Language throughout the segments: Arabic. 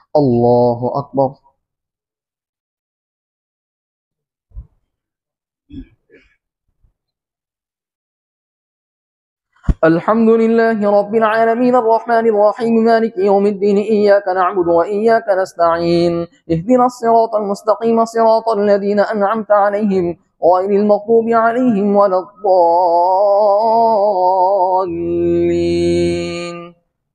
الله أكبر. الحمد لله رب العالمين الرحمن الرحيم مالك يوم الدين إياك نعبد وإياك نستعين اهدنا الصراط المستقيم صراط الذين أنعمت عليهم غير المغضوب عليهم ولا الضالين.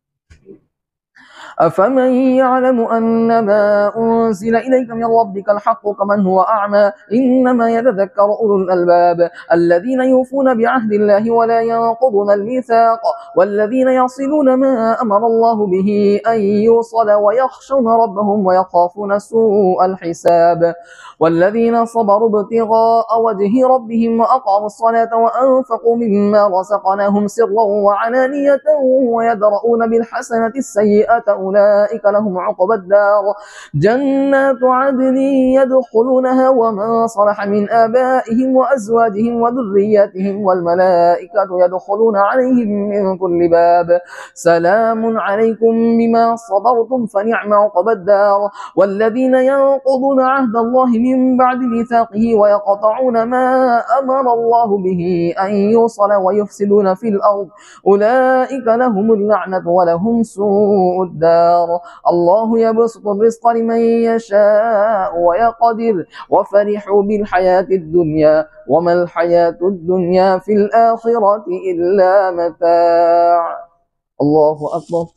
أفمن يعلم أن ما أنزل إليك من ربك الحق كمن هو أعمى إنما يتذكر أولو الألباب الذين يوفون بعهد الله ولا ينقضون الميثاق والذين يصلون ما أمر الله به أن يوصل ويخشون ربهم ويخافون سوء الحساب والذين صبروا ابتغاء وجه ربهم وأقاموا الصلاة وأنفقوا مما رزقناهم سرا وعلانية ويدرؤون بالحسنة السيئة أولئك لهم عقبى الدار جنات عدن يدخلونها ومن صلح من آبائهم وأزواجهم وذرياتهم والملائكة يدخلون عليهم من كل باب سلام عليكم بما صبرتم فنعم عقبى الدار والذين ينقضون عهد الله من بعد ميثاقه ويقطعون ما أمر الله به أن يوصل ويفسدون في الأرض أولئك لهم اللعنة ولهم سوء الدار الله يبسط الرزق لمن يشاء ويقدر وفرحوا بالحياة الدنيا وما الحياة الدنيا في الآخرة إلا متاع. الله أكبر.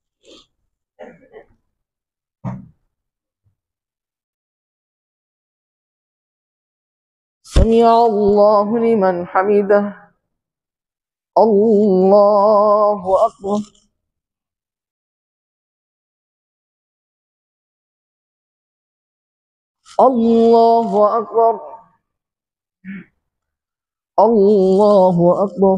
سمع الله لمن حمده. الله أكبر. الله أكبر. الله أكبر.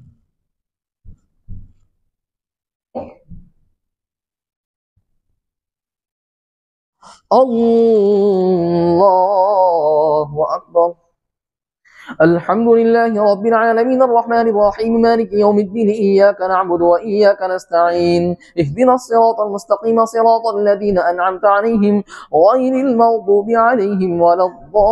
الله أكبر. الحمد لله رب العالمين الرحمن الرحيم مالك يوم الدين إياك نعبد وإياك نستعين اهدنا الصراط المستقيم صراط الذين أنعمت عليهم غير المغضوب عليهم ولا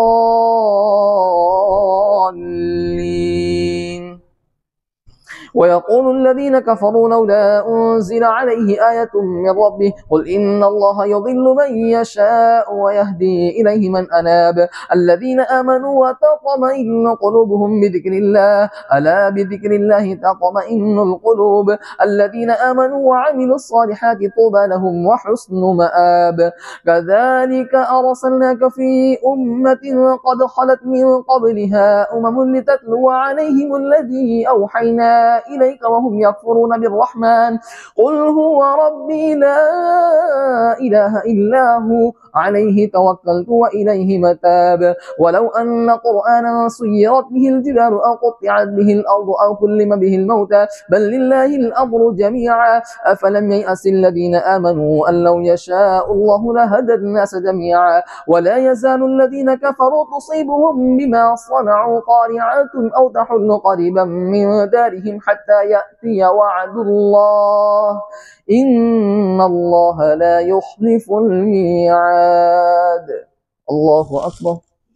الضالين. ويقول الذين كفروا لولا أنزل عليه آية من ربه قل إن الله يضل من يشاء ويهدي إليه من أناب الذين آمنوا وتطمئن قلوبهم بذكر الله ألا بذكر الله تطمئن القلوب الذين آمنوا وعملوا الصالحات طوبى لهم وحسن مآب كذلك أرسلناك في أمة قد خلت من قبلها لتتلو عليهم الذي أوحينا إليك وهم يكفرون بالرحمن قل هو ربي لا إله إلا هو عليه توكلت وإليه متاب ولو أن قرآنا سيرت به الجبال أو قطعت به الأرض أو كلم به الموتى بل لله الأمر جميعا أفلم ييأس الذين آمنوا أن لو يشاء الله لهدى الناس جميعا ولا يزال الذين كفروا تصيبهم بما صنعوا قارعة أو تحل قريبا من دارهم حتى يأتي وعد الله إن الله لا يخلف الميعاد. الله أكبر.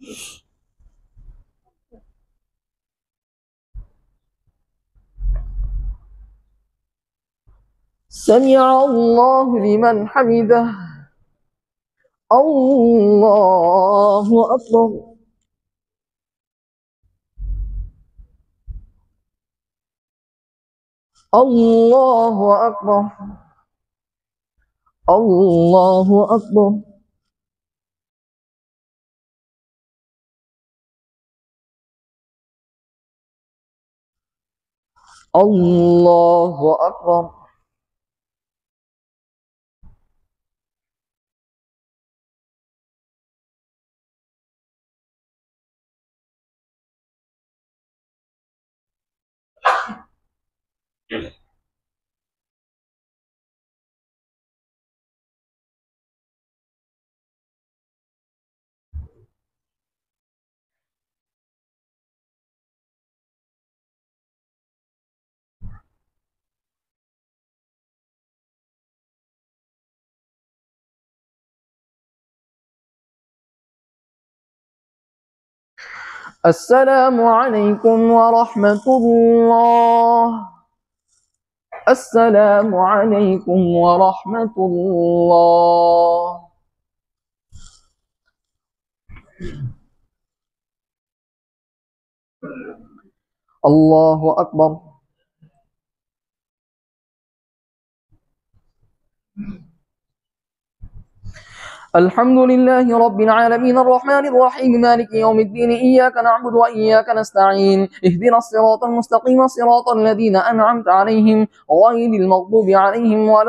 سمع الله لمن حمده. الله أكبر. الله أكبر. الله أكبر. الله أكبر. السلام عليكم ورحمة الله. السلام عليكم ورحمة الله. الله أكبر. الحمد لله رب العالمين الرحمن الرحيم مالك يوم الدين إياك نعبد وإياك نستعين اهدنا الصراط المستقيم صراط الذين أنعمت عليهم غير المغضوب عليهم ولا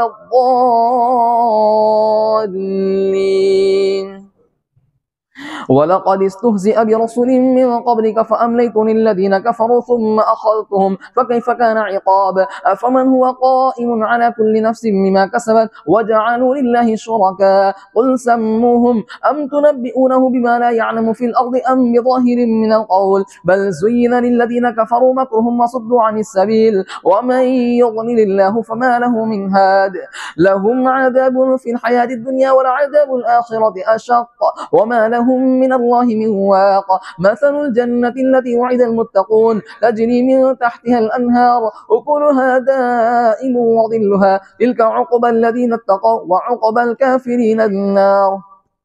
الضالين. ولقد استهزئ برسل من قبلك فأمليت للذين كفروا ثم أخذتهم فكيف كان عقاب. أفمن هو قائم على كل نفس بما كسبت وجعلوا لله شركاء قل سموهم أم تنبئونه بما لا يعلم في الأرض أم بظاهر من القول بل زين للذين كفروا مكرهم وصدوا عن السبيل ومن يضلل الله فما له من هاد. لهم عذاب في الحياة الدنيا ولعذاب الآخرة أشق وما لهم من الله من واق. مثل الجنة التي وعد المتقون تجري من تحتها الأنهار أكلها دائم وظلها تلك عقبى الذين اتقوا وعقبى الكافرين النار.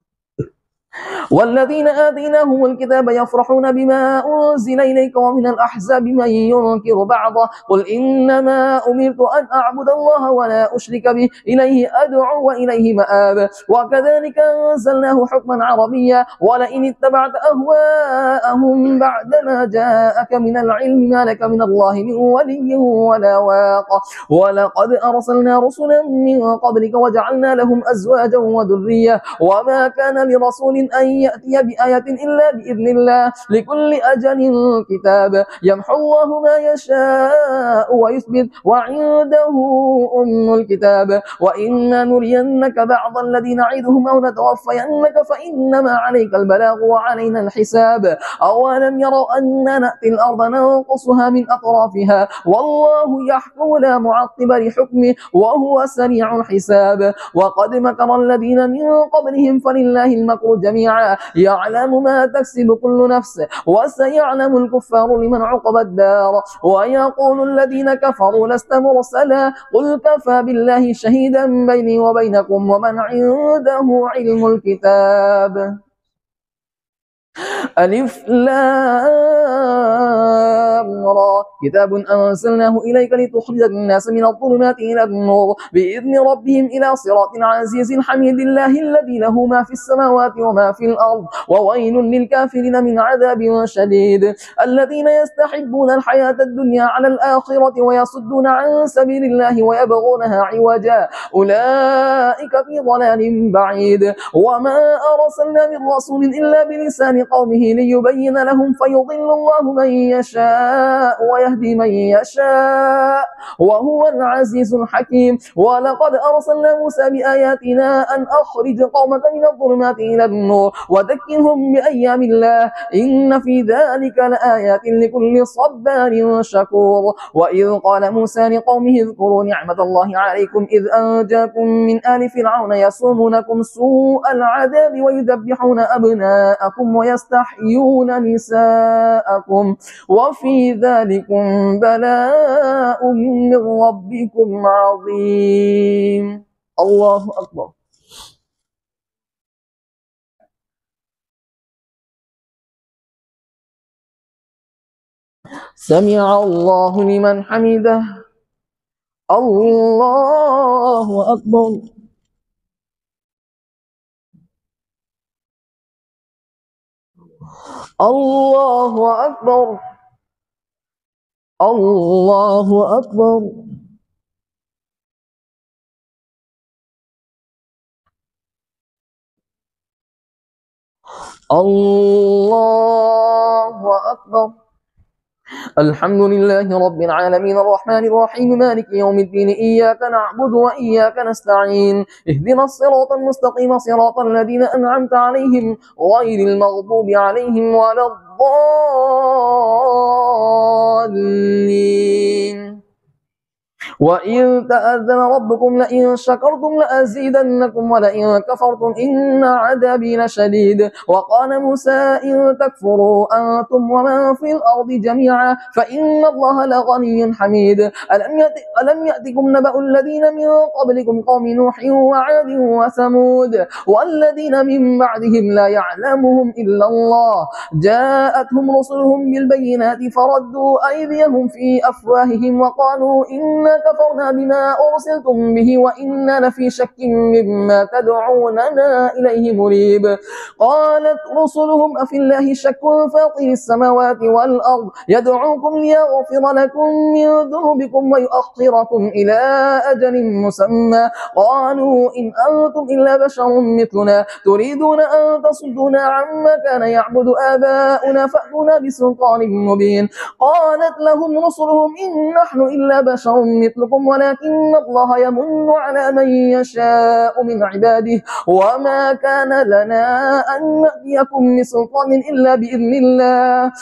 والذين آتيناهم الكتاب يفرحون بما أنزل إليك ومن الأحزاب من ينكر بعضه قل إنما أمرت أن أعبد الله ولا أشرك به إليه أدعو وإليه مآب. وكذلك أنزلناه حكما عربيا ولئن اتبعت أهواءهم بعدما جاءك من العلم ما لك من الله من ولي ولا واق. ولقد أرسلنا رسلا من قبلك وجعلنا لهم أزواجا وذرية وما كان لرسول أن يأتي بآية إلا بإذن الله لكل أجل كتاب يمحو الله ما يشاء ويثبت وعنده أم الكتاب. وإن نرينك بعض الذين نعدهم أو نتوفينك فإنما عليك البلاغ وعلينا الحساب. أولم يروا أننا نأتي الأرض ننقصها من أطرافها والله يحكم لا معقب لحكمه وهو سريع الحساب. وقد مكر الذين من قبلهم فلله المكر جميعا يعلم ما تكسب كل نفس وسيعلم الكفار لمن عقب الدار. ويقول الذين كفروا لست مرسلا قل كفى بالله شهيدا بيني وبينكم ومن عنده علم الكتاب. ألف لام را كتاب أنزلناه إليك لتخرج الناس من الظلمات إلى النور بإذن ربهم إلى صراط العزيز الحميد الله الذي له ما في السماوات وما في الأرض وويل للكافرين من عذاب شديد. الذين يستحبون الحياة الدنيا على الآخرة ويصدون عن سبيل الله ويبغونها عوجا أولئك في ضلال بعيد. وما أرسلنا من رسول إلا بلسان قومه ليبين لهم فيضل الله من يشاء ويهدي من يشاء وهو العزيز الحكيم. ولقد أرسلنا موسى بآياتنا أن أخرج قومك من الظلمات إلى النور وذكرهم بأيام الله إن في ذلك لآيات لكل صبار شكور. وإذ قال موسى لقومه اذكروا نعمة الله عليكم إذ أنجاكم من آل فرعون يسومونكم سوء العذاب ويذبحون أبناءكم ويستحيون نساءكم وفي ذلكم بلاء من ربكم عظيم. الله أكبر. سمع الله لمن حمده. الله أكبر. الله أكبر. الله أكبر. الله أكبر. الحمد لله رب العالمين الرحمن الرحيم مالك يوم الدين إياك نعبد وإياك نستعين اهدنا الصراط المستقيم صراط الذين أنعمت عليهم غير المغضوب عليهم ولا الضالين. وإذ تأذن ربكم لئن شكرتم لأزيدنكم ولئن كفرتم إن عذابي لشديد. وقال موسى إن تكفروا أنتم ومن في الأرض جميعا فإن الله لغني حميد. ألم يأتكم نبأ الذين من قبلكم قوم نوح وعاد وثمود والذين من بعدهم لا يعلمهم إلا الله جاءتهم رسلهم بالبينات فردوا أيديهم في أفواههم وقالوا إنا كفرنا بما أرسلتم به وإنا لفي شك مما تدعوننا إليه مريب. قالت رسلهم أفي الله شك فاطر السماوات والأرض يدعوكم ليغفر لكم من ذنوبكم ويؤخركم إلى أجل مسمى قالوا إن أنتم إلا بشر مثلنا تريدون أن تصدونا عما كان يعبد آباؤنا فأتونا بسلطان مبين. قالت لهم رسلهم إن نحن إلا بشر مثلكم ولكن الله يمن على من يشاء من عباده وما كان لنا أن نأتيكم بسلطان إلا بإذن الله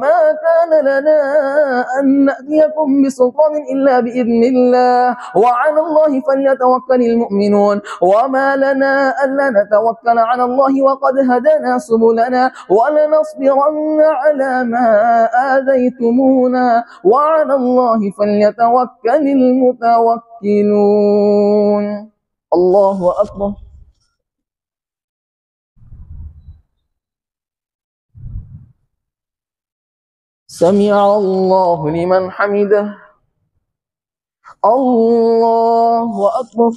وعلى الله فليتوكل المؤمنون. وما لنا ألا نتوكل على الله وقد هدانا سبلنا ولنصبرن على ما آذيتمونا وعلى الله فليتوكل المتوكلون. الله أكبر. سمع الله لمن حمده. الله أكبر.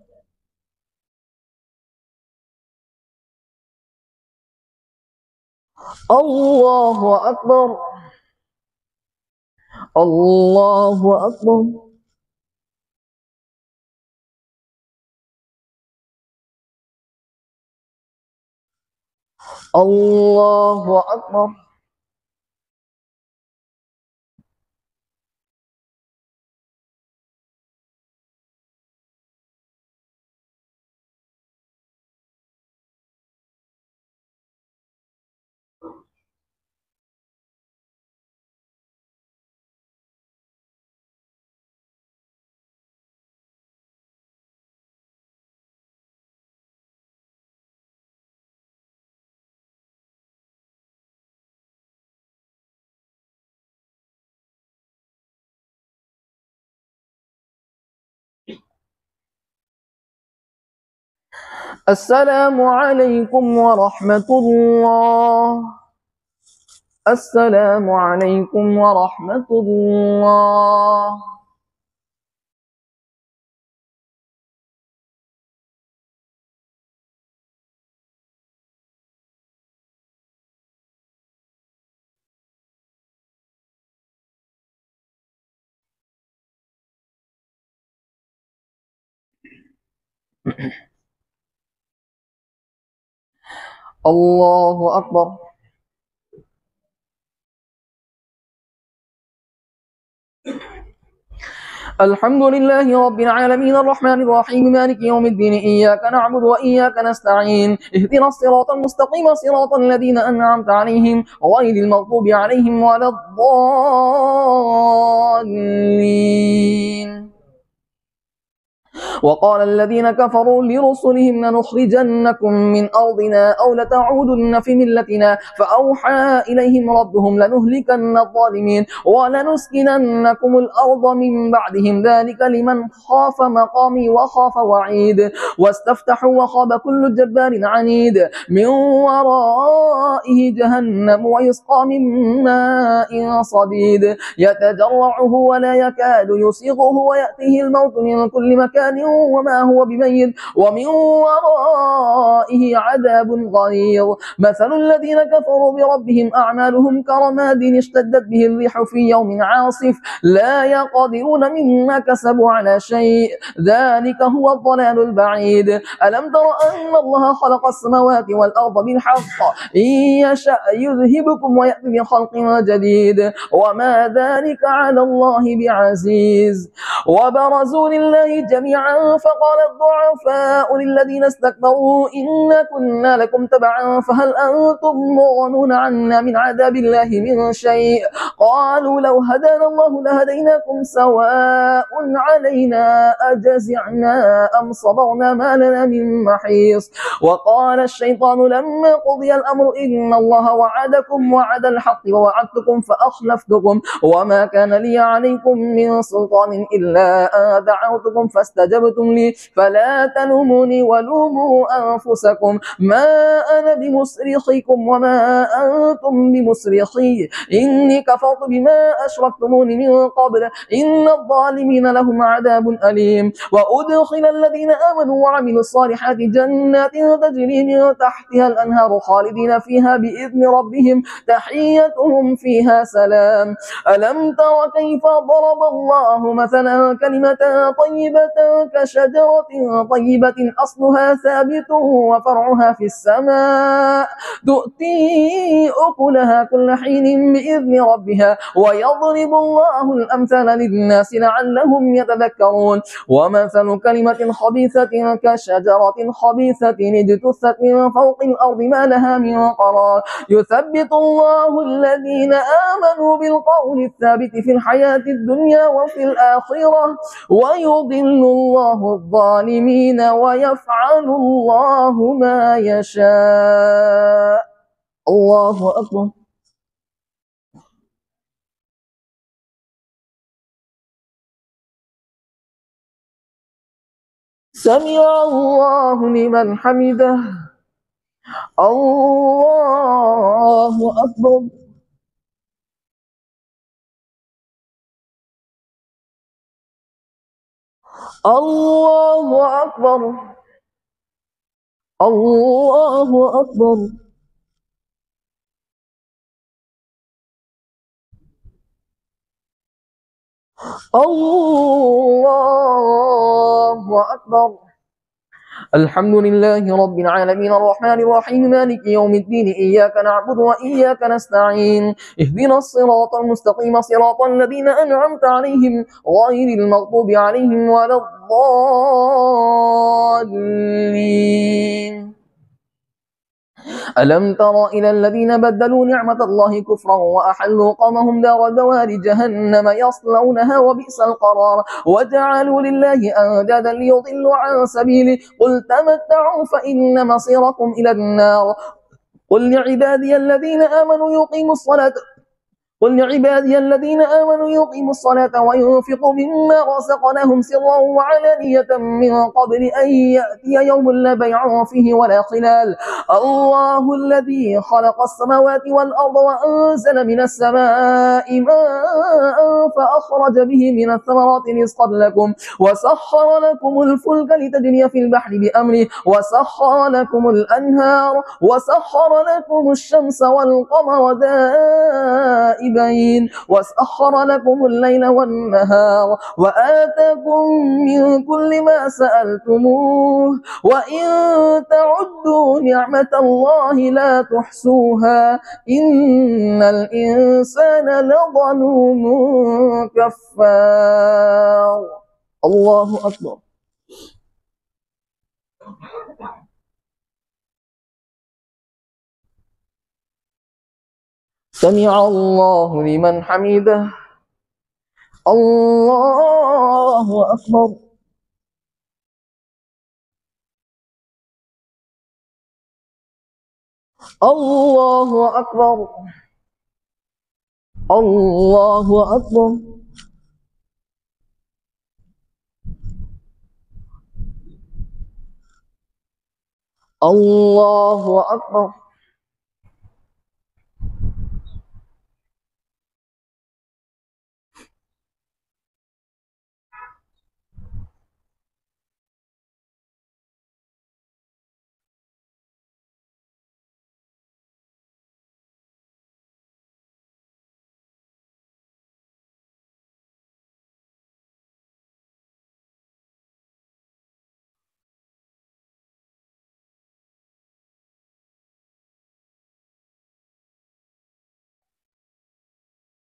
الله أكبر. الله أكبر. الله أكبر. السلام عليكم ورحمة الله. السلام عليكم ورحمة الله. الله أكبر. الحمد لله رب العالمين الرحمن الرحيم مالك يوم الدين إياك نعبد وإياك نستعين اهدنا الصراط المستقيم صراط الذين أنعمت عليهم غير المغضوب عليهم ولا الضالين. وقال الذين كفروا لرسلهم لنخرجنكم من أرضنا أو لتعودن في ملتنا فأوحى إليهم ربهم لنهلكن الظالمين ولنسكننكم الأرض من بعدهم ذلك لمن خاف مقامي وخاف وعيد. واستفتحوا وخاب كل جبار عنيد من ورائه جهنم ويسقى من ماء صديد يتجرعه ولا يكاد يسيغه ويأتيه الموت من كل مكان وما هو بميت ومن ورائه عذاب غليظ. مثل الذين كفروا بربهم أعمالهم كرماد اشتدت به الريح في يوم عاصف لا يقدرون مما كسبوا على شيء ذلك هو الضلال البعيد. ألم تر أن الله خلق السماوات والأرض بالحق إن يشأ يذهبكم ويأتي بخلق جديد وما ذلك على الله بعزيز. وبرزوا لله جميعا تبعا فقال الضعفاء للذين استكبروا إنا كنا لكم تبعا فهل أنتم مغنون عنا من عذاب الله من شيء قالوا لو هدانا الله لهديناكم سواء علينا أجزعنا أم صبرنا ما لنا من محيص وقال الشيطان لما قضي الأمر إن الله وعدكم وعد الحق ووعدتكم فأخلفتكم وما كان لي عليكم من سلطان إلا أن دعوتكم فاستجبتم لي فلا تلوموني ولوموا أنفسكم ما أنا بمصرخكم وما أنتم بمصرخي إني كفرت بما أشركتموني من قبل إن الظالمين لهم عذاب أليم وأدخل الذين آمنوا وعملوا الصالحات جنات تجري من تحتها الأنهار خالدين فيها بإذن ربهم تحيتهم فيها سلام ألم تر كيف ضرب الله مثلا كلمة طيبة كشجرة طيبة أصلها ثابت وفرعها في السماء تؤتي أكلها كل حين بإذن ربها ويضرب الله الأمثال للناس لعلهم يتذكرون ومثل كلمة خبيثة كشجرة خبيثة اجتثت من فوق الأرض ما لها من قرار يثبت الله الذين آمنوا بالقول الثابت في الحياة الدنيا وفي الآخرة ويضل الله الظالمين ويفعل الله ما يشاء الله أكبر سمع الله لمن حمده الله أكبر الله أكبر الله أكبر الله أكبر الحمد لله رب العالمين الرحمن الرحيم مالك يوم الدين إياك نعبد وإياك نستعين اهدنا الصراط المستقيم صراط الذين أنعمت عليهم غير المغضوب عليهم ولا الضالين ألم تر إلى الذين بدلوا نعمة الله كفرا وأحلوا قومهم دار البوار جهنم يصلونها وبئس القرار وجعلوا لله أندادا ليضلوا عن سبيله قل تمتعوا فإن مصيركم إلى النار قل لعبادي الذين آمنوا يقيموا الصلاة الصلاة وينفقوا مما رزقناهم سرا وعلانية من قبل أن يأتي يوم لا بيع فيه ولا خلال الله الذي خلق السماوات والأرض وأنزل من السماء ماء فأخرج به من الثمرات رزقا لكم وسخر لكم الفلك لتجري في البحر بأمره وسخر لكم الأنهار وسخر لكم الشمس والقمر دائبين وسخر لكم الليل والنهار وآتاكم من كل ما سألتموه وإن تعدوا نعمة الله لا تحصوها إن الإنسان لظلوم كفار الله أكبر سمع الله لمن حمده الله أكبر الله أكبر الله أكبر الله أكبر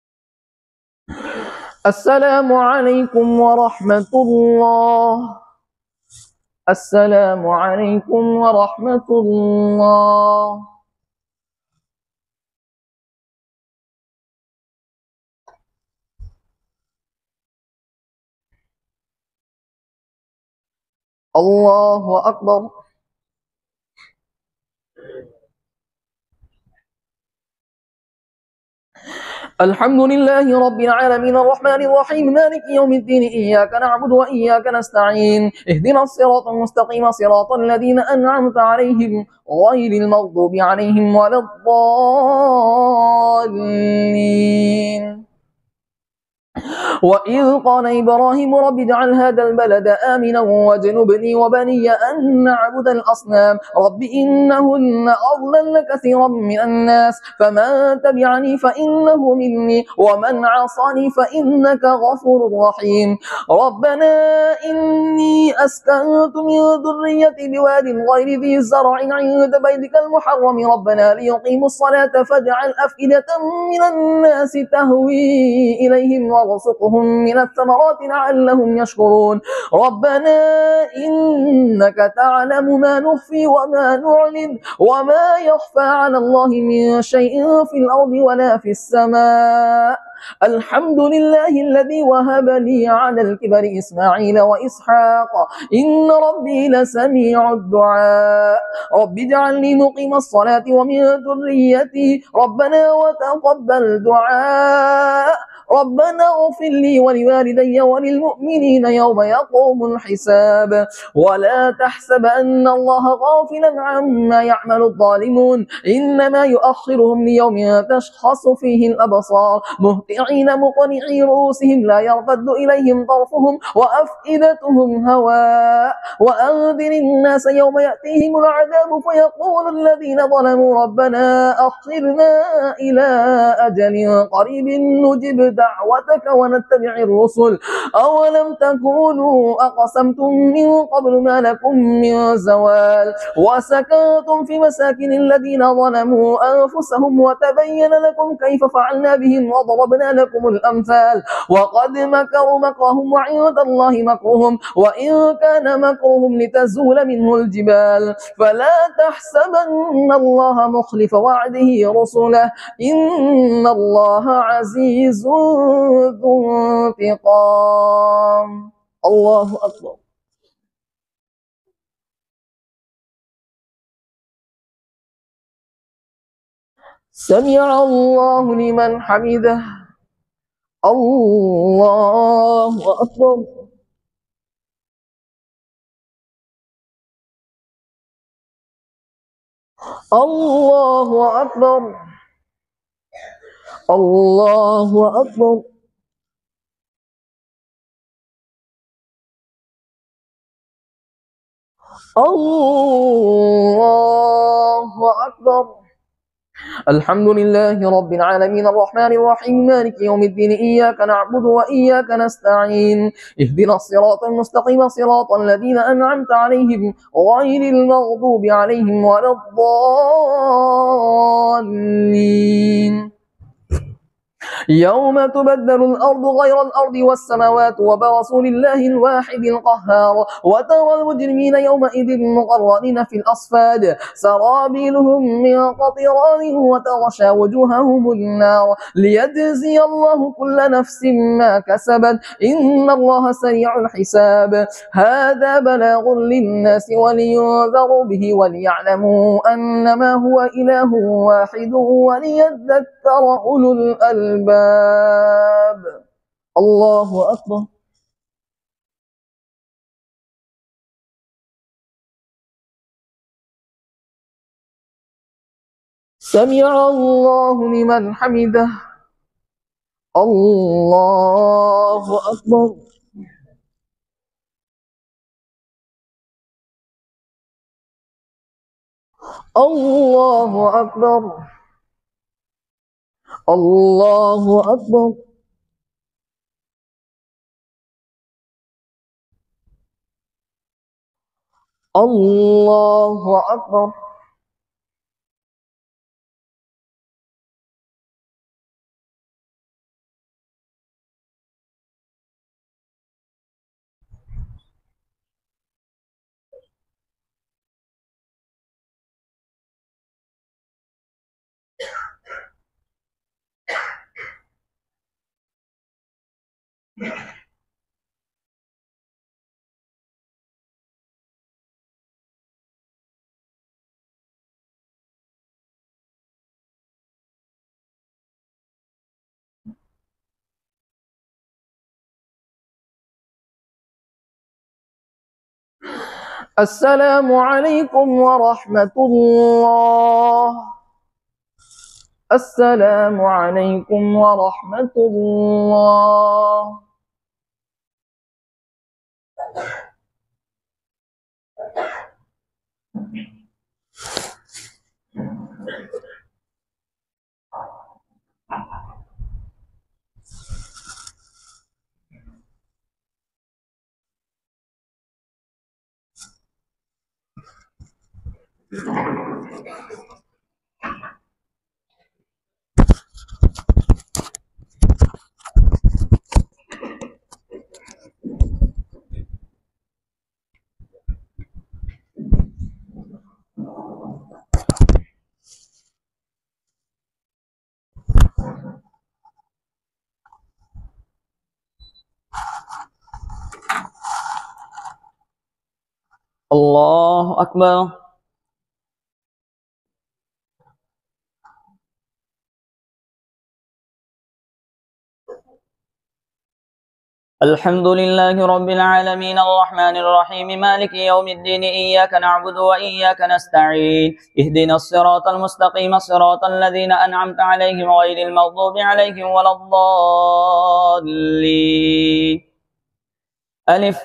السلام عليكم ورحمة الله السلام عليكم ورحمة الله. الله أكبر. الحمد لله رب العالمين الرحمن الرحيم مالك يوم الدين إياك نعبد وإياك نستعين اهدنا الصراط المستقيم صراط الذين أنعمت عليهم غير المغضوب عليهم ولا الضالين. وإذ قال إبراهيم رب اجعل هذا البلد آمنا واجنبني وبني أن نعبد الأصنام رب إنهن أضللن كثيرا من الناس فمن تبعني فإنه مني ومن عصاني فإنك غفور رحيم. ربنا إني أسكنت من ذريتي بواد غير ذي زرع عند بيتك المحرم ربنا ليقيموا الصلاة فاجعل أفئدة من الناس تهوي إليهم وارزقهم من الثمرات لعلهم يشكرون. ربنا إنك تعلم ما نخفي وما نعلن وما يخفى على الله من شيء في الأرض ولا في السماء. الحمد لله الذي وهب لي على الكبر إسماعيل وإسحاق إن ربي لسميع الدعاء. رب اجعلني مقيم الصلاة ومن ذريتي ربنا وتقبل دعاء. ربنا اغفر لي ولوالدي وللمؤمنين يوم يقوم الحساب. ولا تحسب أن الله غافلا عما يعمل الظالمون إنما يؤخرهم ليوم تشخص فيه الأبصار مهطعين مقنعي رؤوسهم لا يرتد إليهم طرفهم وأفئدتهم هواء. وأنذر الناس يوم يأتيهم العذاب فيقول الذين ظلموا ربنا أخرنا إلى أجل قريب نجب دعوتك ونتبع الرسل أولم تكونوا أقسمتم من قبل ما لكم من زوال وسكنتم في مساكن الذين ظلموا أنفسهم وتبين لكم كيف فعلنا بهم وضربنا لكم الأمثال وقد مكروا مكرهم وعند الله مكرهم وإن كان مكرهم لتزول منه الجبال فلا تحسبن الله مخلف وعده رسله إن الله عزيز ذو انتقام. الله أكبر. سمع الله لمن حمده. الله أكبر. الله أكبر. الله أكبر. الله أكبر. الحمد لله رب العالمين الرحمن الرحيم مالك يوم الدين إياك نعبد وإياك نستعين اهدنا الصراط المستقيم صراط الذين أنعمت عليهم غير المغضوب عليهم ولا الضالين. يوم تبدل الأرض غير الأرض والسماوات وبرسول الله الواحد القهار وترى المجرمين يومئذ مقرنين في الأصفاد سرابيلهم من قطران وتغشى وجوههم النار ليجزي الله كل نفس ما كسبت إن الله سريع الحساب. هذا بلاغ للناس ولينذروا به وليعلموا أنما هو إله واحد وليذكر أولو الألباب. الله أكبر. سمع الله لمن حمده. الله أكبر. الله أكبر. الله أكبر. الله أكبر. السلام عليكم ورحمة الله. السلام عليكم ورحمة الله. الله أكبر. الحمد لله رب العالمين الرحمن الرحيم مالك يوم الدين إياك نعبد وإياك نستعين اهدنا الصراط المستقيم صراط الذين أنعمت عليهم غير المغضوب عليهم ولا الضالين. ألف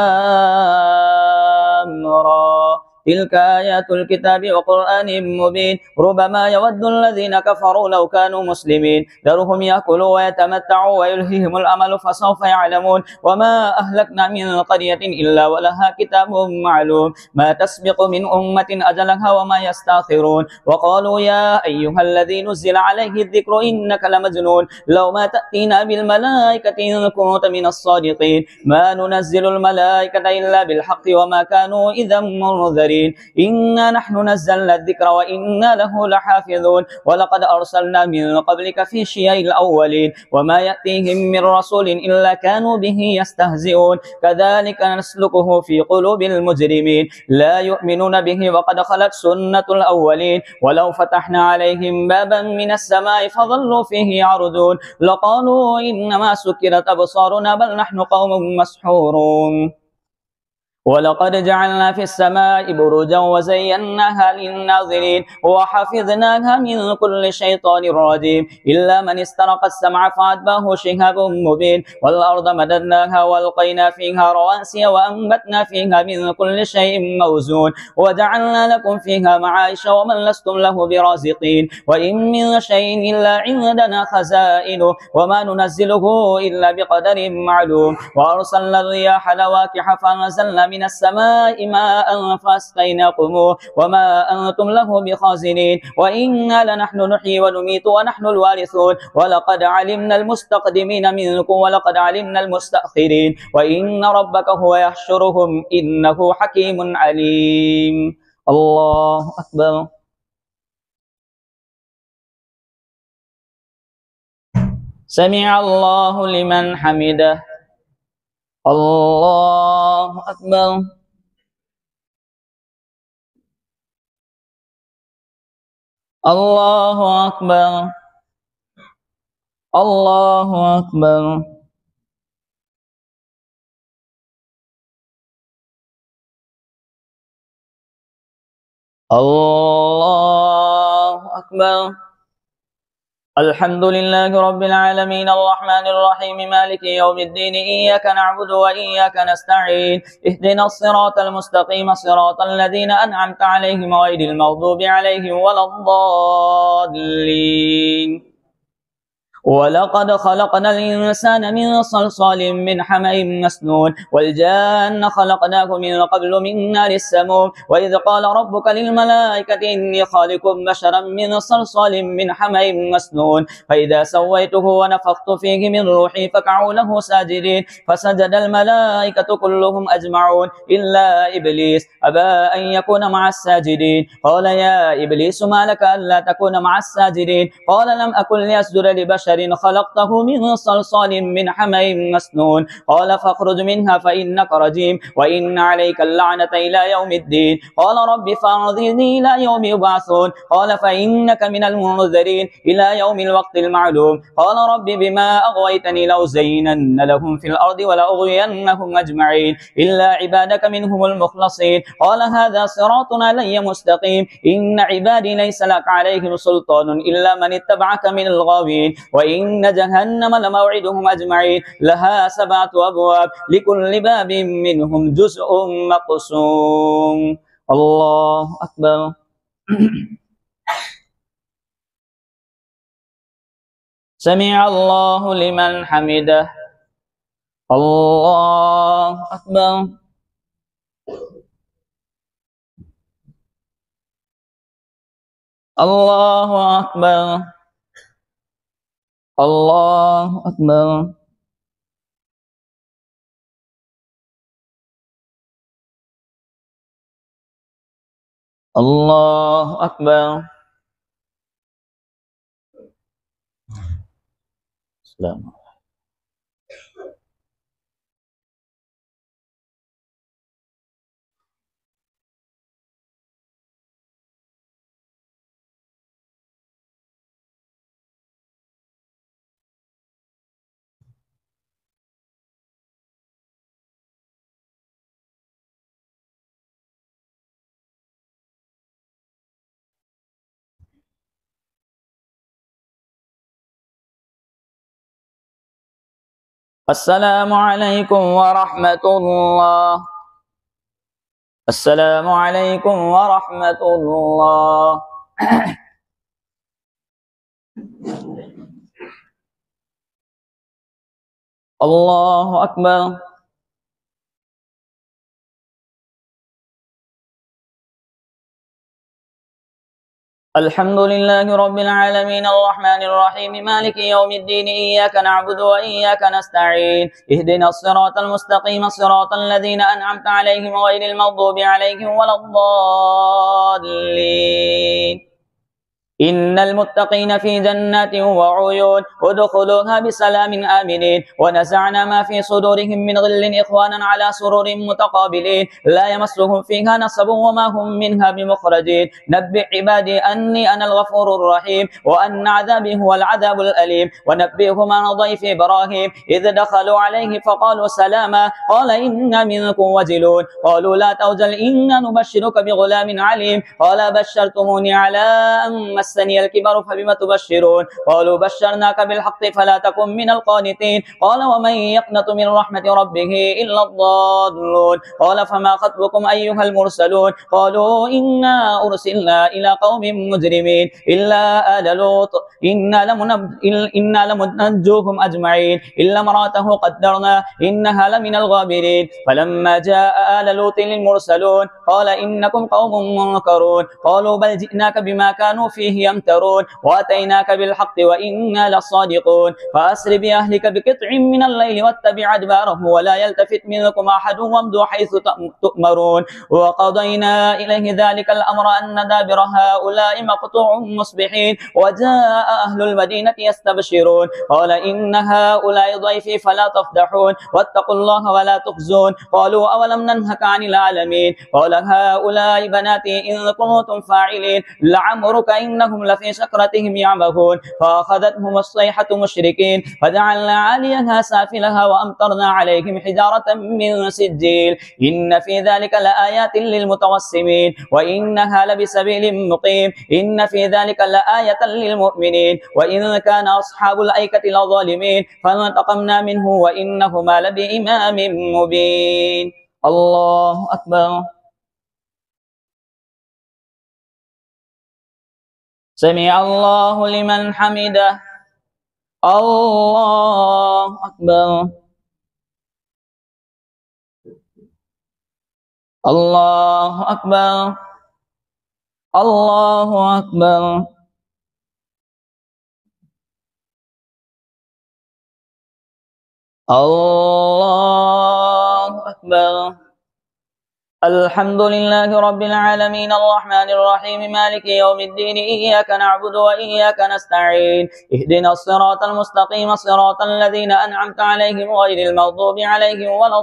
لام را تلك آيات الكتاب وقرآن مبين ربما يود الذين كفروا لو كانوا مسلمين ذرهم يأكلوا ويتمتعوا ويلههم الأمل فسوف يعلمون وما أهلكنا من قرية إلا ولها كتاب معلوم ما تسبق من أمة أجلها وما يستأخرون وقالوا يا أيها الذي نزل عليه الذكر إنك لمجنون لو ما تأتينا بالملائكة إن كنت من الصادقين ما ننزل الملائكة إلا بالحق وما كانوا إذا منذرين إنا نحن نزلنا الذكر وإنا له لحافظون ولقد أرسلنا من قبلك في شيع الأولين وما يأتيهم من رسول إلا كانوا به يستهزئون كذلك نسلكه في قلوب المجرمين لا يؤمنون به وقد خلت سنة الأولين ولو فتحنا عليهم بابا من السماء فظلوا فيه يعرجون لقالوا إنما سكرت أبصارنا بل نحن قوم مسحورون ولقد جعلنا في السماء بروجا وزيناها للناظرين وحفظناها من كل شيطان رجيم إلا من استرق السمع فأتبعه شهاب مبين والأرض مددناها والقينا فيها رواسي وأنبتنا فيها من كل شيء موزون وجعلنا لكم فيها معايش ومن لستم له برازقين وإن من شيء إلا عندنا خزائنه وما ننزله إلا بقدر معلوم وأرسلنا الرياح لواقح فنزلنا من السماء ماء فاسقيناكموه وما أنتم له بخازنين وإنا لنحن نحيي ونميت ونحن الوارثون ولقد علمنا المستقدمين منكم ولقد علمنا المستأخرين وإن ربك هو يحشرهم إنه حكيم عليم. الله أكبر. سمع الله لمن حمده. الله أكبر. الله أكبر. الله أكبر. الله أكبر. الحمد لله رب العالمين الرحمن الرحيم مالك يوم الدين إياك نعبد وإياك نستعين اهدنا الصراط المستقيم صراط الذين أنعمت عليهم غير المغضوب عليهم ولا الضالين ولقد خلقنا الإنسان من صلصال من حمأ مسنون والجان خلقناه من قبل من نار السموم وإذ قال ربك للملائكة إني خالق بشرا من صلصال من حمأ مسنون فإذا سويته ونفخت فيه من روحي فقعوا له ساجدين فسجد الملائكة كلهم أجمعون إلا إبليس أبى أن يكون مع الساجدين قال يا إبليس ما لك ألا تكون مع الساجدين قال لم أكن لأسجد لبشر بشر خلقته من صلصال من حمأ مسنون قال فاخرج منها فإنك رجيم وإن عليك اللعنة إلى يوم الدين قال رب فانظرني إلى يوم يبعثون قال فإنك من المنذرين إلى يوم الوقت المعلوم قال رب بما أغويتني لأزينن لهم في الأرض ولأغوينهم أجمعين إلا عبادك منهم المخلصين قال هذا صراط علي مستقيم إن عبادي ليس لك عليهم سلطان إلا من اتبعك من الغاوين وإن جهنم لموعدهم أجمعين لها 7 أبواب لكل باب منهم جزء مقسوم الله أكبر سمع الله لمن حمده الله أكبر الله أكبر الله أكبر الله أكبر السلام السلام عليكم ورحمة الله السلام عليكم ورحمة الله الله أكبر الحمد لله رب العالمين الرحمن الرحيم مالك يوم الدين إياك نعبد وإياك نستعين اهدنا الصراط المستقيم صراط الذين أنعمت عليهم غير المغضوب عليهم ولا الضالين إن المتقين في جنات وعيون ادخلوها بسلام آمنين ونزعنا ما في صدورهم من غل إخوانا على سرور متقابلين لا يمسهم فيها نصب وما هم منها بمخرجين نبئ عبادي أني أنا الغفور الرحيم وأن عذابي هو العذاب الأليم ونبئهم عن ضيف إبراهيم إذ دخلوا عليه فقالوا سلاما قال إنا منكم وجلون قالوا لا توجل إنا نبشرك بغلام عليم قال بشرتموني على أن مسني الكبر فبما تبشرون قالوا بشرناك بالحق فلا تكن من القانتين قال ومن يقنط من رحمة ربه إلا الضالون قال فما خطبكم أيها المرسلون قالوا إنا أرسلنا إلى قوم مجرمين إلا آل لوط إنا لمنجوهم أجمعين إلا امرأته قدرنا إنها لمن الغابرين فلما جاء آل لوط المرسلون قال إنكم قوم منكرون قالوا بل جئناك بما كانوا فيه يمترون وأتيناك بالحق وإنا لصادقون فأسر بأهلك بقطع من الليل واتبع أدباره ولا يلتفت منكم أحد وامضوا حيث تؤمرون وقضينا إليه ذلك الأمر أن دابر هؤلاء مقطوع مصبحين وجاء أهل المدينة يستبشرون قال إن هؤلاء ضيفي فلا تفضحون واتقوا الله ولا تخزون قالوا أولم ننهك عن العالمين قال هؤلاء بناتي إن كنتم فاعلين لعمرك إنهم لفي سكرتهم يعمهون فأخذتهم الصيحة مشركين فجعلنا عاليها سافلها وأمطرنا عليهم حجارة من سجيل إن في ذلك لآيات للمتوسمين وإنها لبسبيل مقيم إن في ذلك لآية للمؤمنين وإن كان أصحاب الأيكة لظالمين فانتقمنا منه وإنهما لبإمام مبين الله أكبر سمع الله لمن حمده الله أكبر الله أكبر الله أكبر الله أكبر الحمد لله رب العالمين الرحمن الرحيم مالك يوم الدين إياك نعبد وإياك نستعين اهدنا الصراط المستقيم صراط الذين أنعمت عليهم غير المغضوب عليهم ولا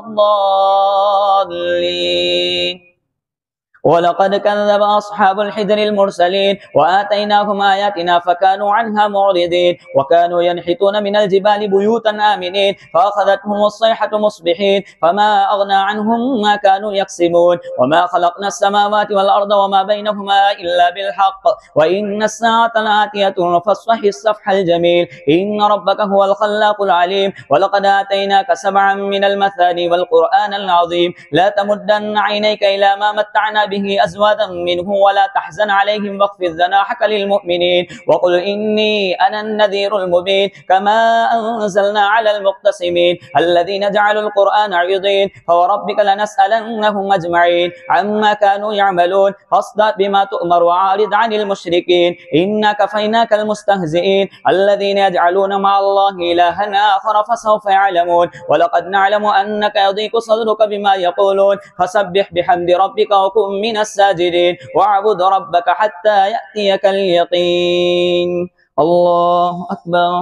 الضالين ولقد كذب أصحاب الحجر المرسلين وآتيناهم آياتنا فكانوا عنها معرضين وكانوا ينحتون من الجبال بيوتا آمنين فأخذتهم الصيحة مصبحين فما أغنى عنهم ما كانوا يكسبون وما خلقنا السماوات والأرض وما بينهما إلا بالحق وإن الساعة لآتية فاصفح الصفح الجميل إن ربك هو الخلاق العليم ولقد آتيناك سبعا من المثاني والقرآن العظيم لا تمدن عينيك إلى ما متعنا به أزواجا منه ولا تحزن عليهم واخفض جناحك للمؤمنين وقل إني أنا النذير المبين كما أنزلنا على المقتسمين الذين جعلوا القرآن عرضين فوربك لنسألنهم أجمعين عما كانوا يعملون فاصدع بما تؤمر وعارض عن المشركين إنا كفيناك المستهزئين الذين يجعلون مع الله إلها آخر فسوف يعلمون ولقد نعلم أنك يضيق صدرك بما يقولون فسبح بحمد ربك وكن من الساجدين واعبد ربك حتى يأتيك اليقين الله أكبر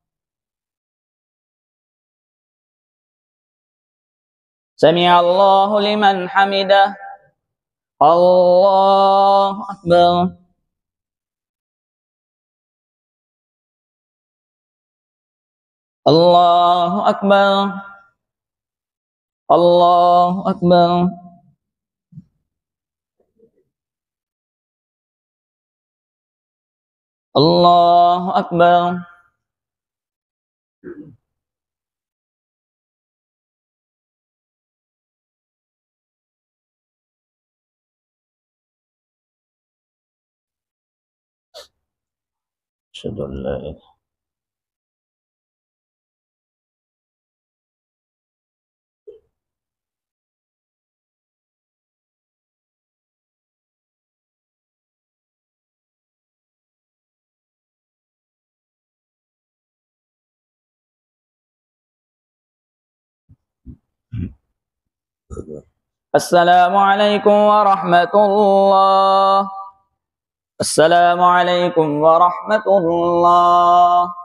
سمع الله لمن حمده الله أكبر الله أكبر الله أكبر الله أكبر أشهد أن لا إله السلام عليكم ورحمة الله السلام عليكم ورحمة الله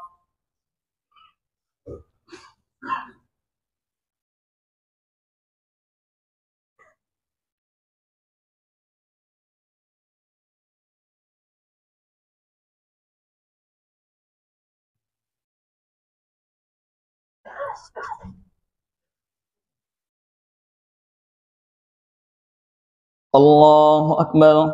الله أكبر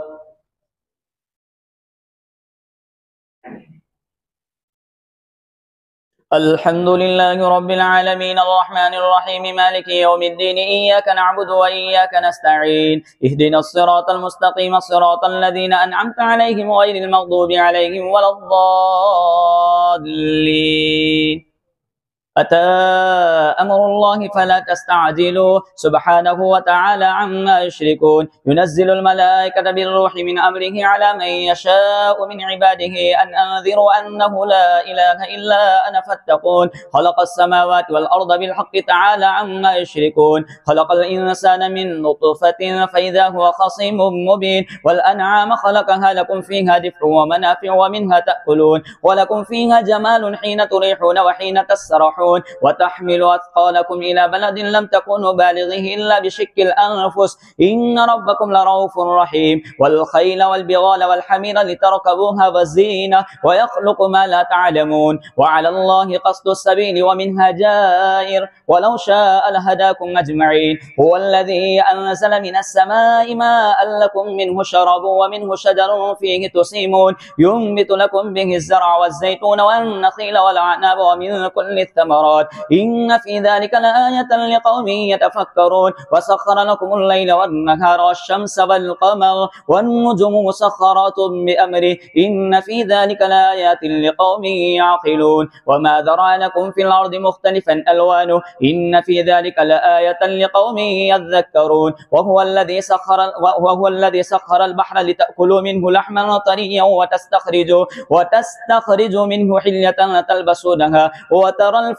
الحمد لله رب العالمين الرحمن الرحيم مالك يوم الدين إياك نعبد وإياك نستعين اهدنا الصراط المستقيم صراط الذين أنعمت عليهم غير المغضوب عليهم ولا الضالين أتى أمر الله فلا تستعجلوا سبحانه وتعالى عما يشركون ينزل الملائكة بالروح من أمره على من يشاء من عباده أن أنذروا أنه لا إله إلا أنا فاتقون خلق السماوات والأرض بالحق تعالى عما يشركون خلق الإنسان من نطفة فإذا هو خصيم مبين والأنعام خلقها لكم فيها دفء ومنافع ومنها تأكلون ولكم فيها جمال حين تريحون وحين تسرحون وتحمل أثقالكم إلى بلد لم تكونوا بالغيه إلا بشق الأنفس إن ربكم لرؤوف رحيم والخيل والبغال والحمير لتركبوها وزينة ويخلق ما لا تعلمون وعلى الله قصد السبيل ومنها جائر ولو شاء لهداكم أجمعين هو الذي أنزل من السماء ماء لكم منه شراب ومنه شجر فيه تسيمون ينبت لكم به الزرع والزيتون والنخيل والعنب ومن كل الثمرات إن في ذلك لآية لقوم يتفكرون وسخر لكم الليل والنهار والشمس والقمر والنجوم مسخرات بأمره إن في ذلك لآيات لقوم يعقلون وما ذرأ لكم في الأرض مختلفا ألوانه إن في ذلك لآية لقوم يذكرون وهو الذي سخر البحر لتأكلوا منه لحما طريا وتستخرجوا منه حلية تلبسونها وترى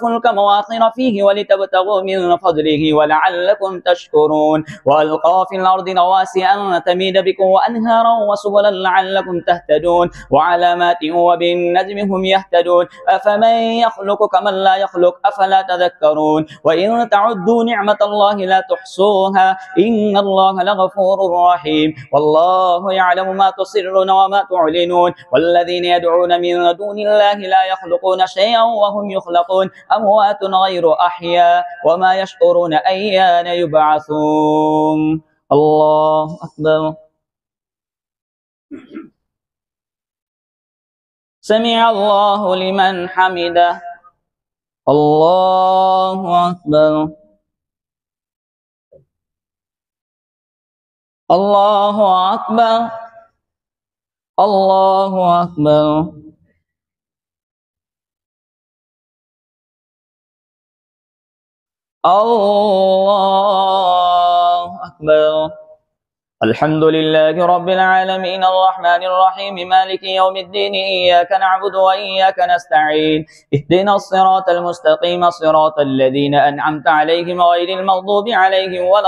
الفلك مواخر فيه ولتبتغوا من فضله ولعلكم تشكرون وألقى في الأرض رواسي أن تميد بكم وأنهارا وسبلا لعلكم تهتدون وعلامات وبالنجم هم يهتدون أفمن يخلق كمن لا يخلق أفلا تذكرون وإن تعدوا نعمة الله لا تحصوها إن الله لغفور رحيم والله يعلم ما تصرون وما تعلنون والذين يدعون من دون الله لا يخلقون شيئا وهم يخلقون أموات غير أحياء وما يشعرون أيان يبعثون الله أكبر سمع الله لمن حمده الله أكبر الله أكبر الله أكبر الله أكبر الحمد لله رب العالمين الرحمن الرحيم مالك يوم الدين إياك نعبد وإياك نستعين اهدنا الصراط المستقيم صراط الذين أنعمت عليهم غير المغضوب عليهم ولا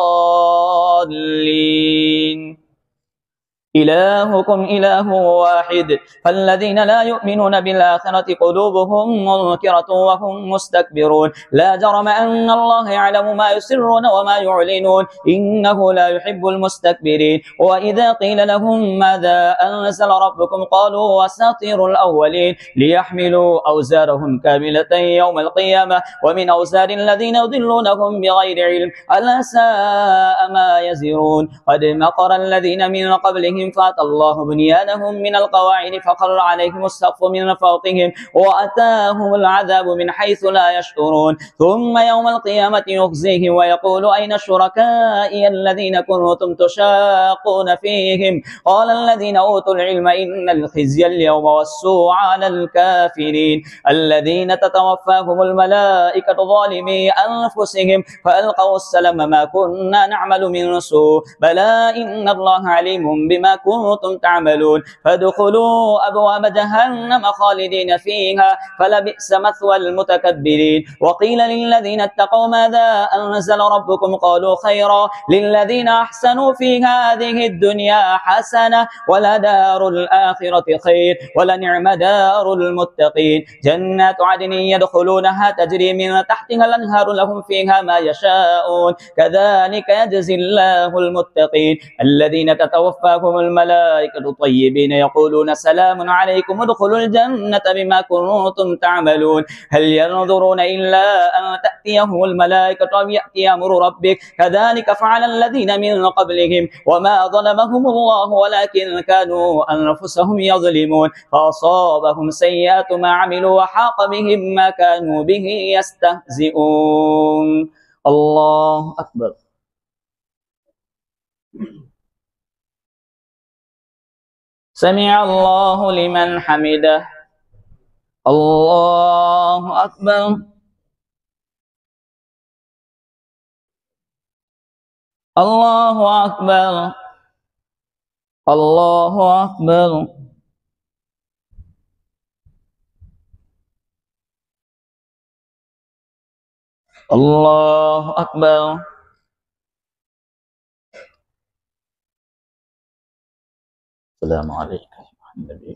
الضالين إلهكم إله واحد فالذين لا يؤمنون بالآخرة قلوبهم منكرة وهم مستكبرون لا جرم أن الله يعلم ما يسرون وما يعلنون إنه لا يحب المستكبرين وإذا قيل لهم ماذا أنزل ربكم قالوا أساطير الأولين ليحملوا أوزارهم كاملة يوم القيامة ومن أوزار الذين يضلونهم بغير علم ألا ساء ما يزرون قد مكر الذين من قبلهم فأتى الله بنيانهم من القواعد فقر عليهم السقف من فوقهم وأتاهم العذاب من حيث لا يشعرون ثم يوم القيامة يخزيهم ويقول أين شركائي الذين كنتم تشاقون فيهم قال الذين أوتوا العلم إن الخزي اليوم والسوء على الكافرين الذين تتوفاهم الملائكة ظالمي أنفسهم فألقوا السلام ما كنا نعمل من سوء بلى إن الله عليم بما كنتم تعملون فادخلوا أبواب جهنم خالدين فيها فلبئس مثوى المتكبرين وقيل للذين اتقوا ماذا أنزل ربكم قالوا خيرا للذين أحسنوا في هذه الدنيا حسنة ولدار الآخرة خير ولنعم دار المتقين جنات عدن يدخلونها تجري من تحتها الأنهار لهم فيها ما يشاءون كذلك يجزي الله المتقين الذين تتوفاهم الملائكة طيبين يقولون سلام عليكم ادخلوا الجنة بما كنتم تعملون هل ينظرون إلا أن تأتيهم الملائكة أو يأتي أمر ربك كذلك فعل الذين من قبلهم وما ظلمهم الله ولكن كانوا أنفسهم يظلمون فأصابهم سيئات ما عملوا وحاق بهم ما كانوا به يستهزئون الله أكبر سمع الله لمن حمده الله أكبر الله أكبر الله أكبر الله أكبر السلام عليكم ورحمة الله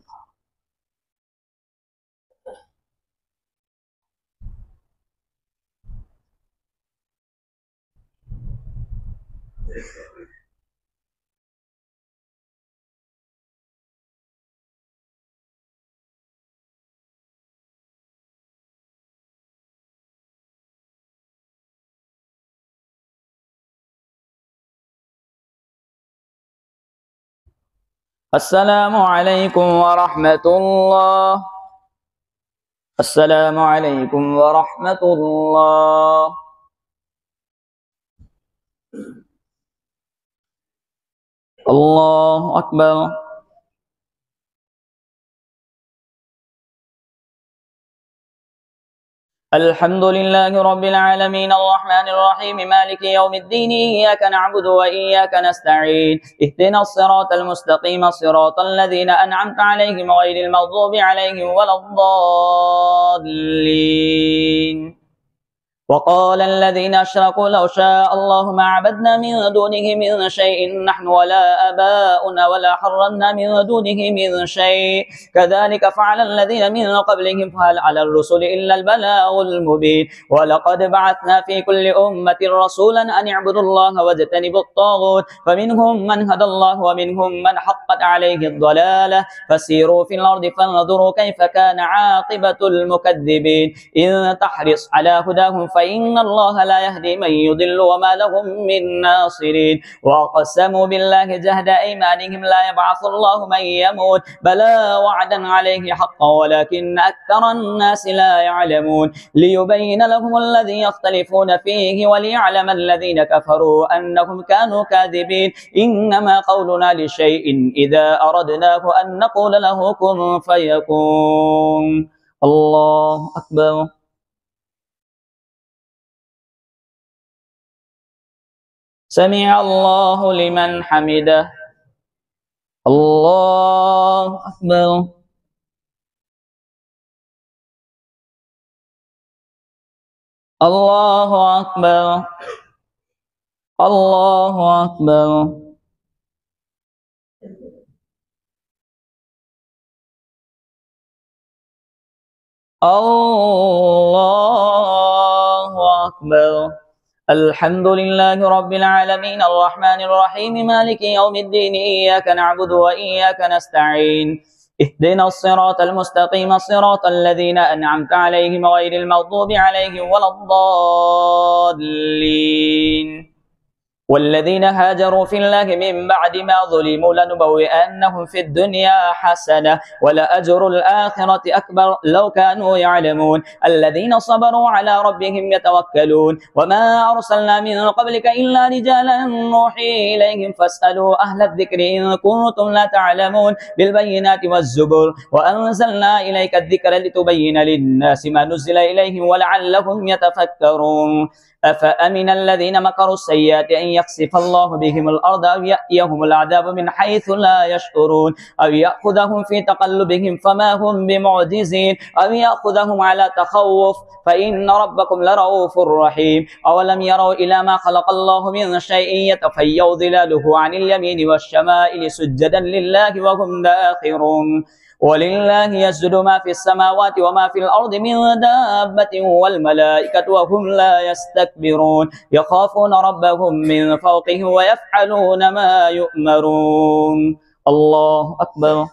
السلام عليكم ورحمة الله السلام عليكم ورحمة الله الله أكبر الحمد لله رب العالمين الرحمن الرحيم مالك يوم الدين إياك نعبد وإياك نستعين اهدنا الصراط المستقيم صراط الذين أنعمت عليهم غير المغضوب عليهم ولا الضالين. وقال الذين أشركوا لو شاء الله ما عبدنا من دونه من شيء نحن ولا آباؤنا ولا حرمنا من دونه من شيء كذلك فعل الذين من قبلهم فهل على الرسل إلا البلاغ المبين ولقد بعثنا في كل أمة رسولا أن اعبدوا الله واجتنبوا الطاغوت فمنهم من هدى الله ومنهم من حقت عليه الضلالة فسيروا في الأرض فانظروا كيف كان عاقبة المكذبين إن تحرص على هداهم فإن الله لا يهدي من يضل وما لهم من ناصرين وقسموا بالله جهد أيمانهم لا يبعث الله من يموت بلى وعدا عليه حقا ولكن أكثر الناس لا يعلمون ليبين لهم الذي يختلفون فيه وليعلم الذين كفروا أنهم كانوا كاذبين إنما قولنا لشيء إذا أردناه أن نقول له كن فيكون. الله أكبر. سمع الله لمن حمده. الله أكبر. الله أكبر. الله أكبر. الله أكبر. الحمد لله رب العالمين الرحمن الرحيم مالك يوم الدين إياك نعبد وإياك نستعين اهدنا الصراط المستقيم صراط الذين أنعمت عليهم غير المغضوب عليهم ولا الضالين. والذين هاجروا في الله من بعد ما ظلموا لنبوئنهم في الدنيا حسنة ولأجر الآخرة أكبر لو كانوا يعلمون الذين صبروا على ربهم يتوكلون وما أرسلنا من قبلك إلا رجالا نوحي إليهم فاسألوا أهل الذكر إن كنتم لا تعلمون بالبينات والزبر وأنزلنا إليك الذكر لتبين للناس ما نزل إليهم ولعلهم يتفكرون أفأمن الذين مكروا السيئات أن يخسف الله بهم الأرض أو يأتيهم العذاب من حيث لا يشعرون أو يأخذهم في تقلبهم فما هم بمعجزين أو يأخذهم على تخوف فإن ربكم لرؤوف رحيم أولم يروا إلى ما خلق الله من شيء يتفيأ ظلاله عن اليمين والشمائل سجدا لله وهم داخرون ولله يسجد ما في السماوات وما في الأرض من دابة والملائكة وهم لا يستكبرون يخافون ربهم من فوقهم ويفعلون ما يؤمرون. الله أكبر.